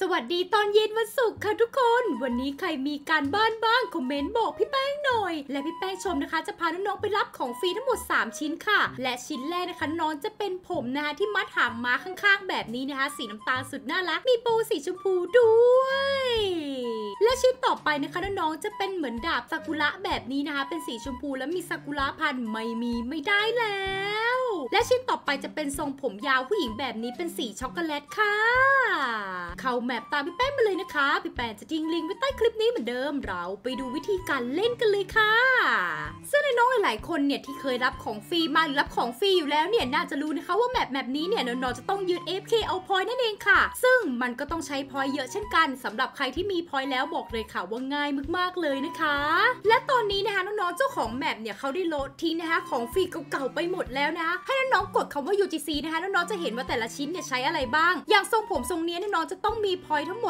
วัสดีตอนเย็นวันศุกร์ค่ะทุกคนวันนี้ใครมีการบ้านบ้างคอมเมนต์บอกพี่แป้งหน่อยและพี่แป้งชมนะคะจะพาน้องๆไปรับของฟรีทั้งหมด3ชิ้นค่ะและชิ้นแรกนะคะน้องจะเป็นผมนะคะที่มัดหางม้าข้างๆแบบนี้นะคะสีน้ำตาลสุดน่ารักมีโบสีชมพูด้วยและชิ้นต่อไปนะคะน้องๆจะเป็นเหมือนดาบซากุระแบบนี้นะคะเป็นสีชมพูและมีซากุระพันไม่มีไม่ได้แล้วและชิ้นต่อไปจะเป็นทรงผมยาวผู้หญิงแบบนี้เป็นสีช็อกโกแลตค่ะเข้าแมปตามพี่แป้งมาเลยนะคะพี่แป้งจะทิ้งลิงก์ไว้ใต้คลิปนี้เหมือนเดิมเราไปดูวิธีการเล่นกันเลยค่ะซึ่งน้องๆหลายๆคนเนี่ยที่เคยรับของฟรีมาหรือรับของฟรีอยู่แล้วเนี่ยน่าจะรู้นะคะว่าแมปนี้เนี่ยน้องๆจะต้องยืน AFK เอาพอยต์นั่นเองค่ะซึ่งมันก็ต้องใช้พอยต์เยอะเช่นกันสำหรับใครที่มีพอยต์แล้วบอกเลยค่ะว่าง่ายมากๆเลยนะคะและตอนนี้นะคะน้องๆเจ้าของแมปเนี่ยเขาได้โหลดทิ้งนะคะของฟรีเก่าๆไปหมดแล้วนะคะให้น้องๆกดคำว่า UGC นะคะน้องๆจะเห็นว่าแต่ละชิ้นเนี่ยใช้อะไรบ้างอย่างทรงผมทรงนี้น้องๆจะต้องมีพอยต์ทั้งหมด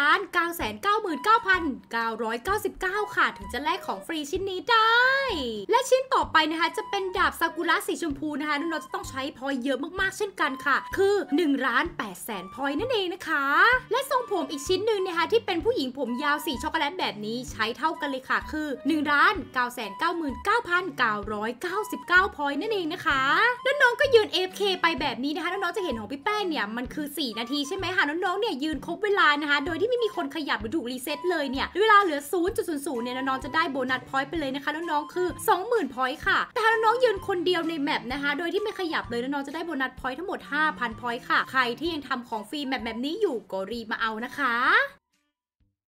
1,999,999 ค่ะถึงจะแลกของฟรีชิ้นนี้ได้และชิ้นต่อไปนะคะจะเป็นดาบซากุระสีชมพูนะคะน้องๆจะต้องใช้พอยต์เยอะมากๆเช่นกันค่ะคือ 1,800,000 พอยต์นั่นเองนะคะและทรงผมอีกชิ้นหนึ่งนะคะที่เป็นผู้หญิงผมยาวสีช็อกโกแลตแบบนี้ใช้เท่ากันเลยค่ะคือ 1,999,999 พอยต์นั่นเองนะคะแล้วน้องก็ยืน AFK ไปแบบนี้นะคะน้องๆจะเห็นของพี่แป้งเนี่ยมันคือ4นาทีใช่ไหมคะน้องๆเนี่ยยืนครบเวลานะคะโดยที่ไม่มีคนขยับหรือถูกรีเซ็ตเลยเนี่ยเวลาเหลือ 0.00 เนี่ยน้องๆจะได้โบนัสพอยต์ไปเลยนะคะน้องๆคือ 20,000 พอยต์ค่ะแต่ถ้าน้องๆยืนคนเดียวในแมปนะคะโดยที่ไม่ขยับเลยน้องๆจะได้โบนัสพอยต์ทั้งหมด 5,000 พอยต์ค่ะใครที่ยังทำของฟรีแมปนี้อยู่ก็รีบมาเอานะคะ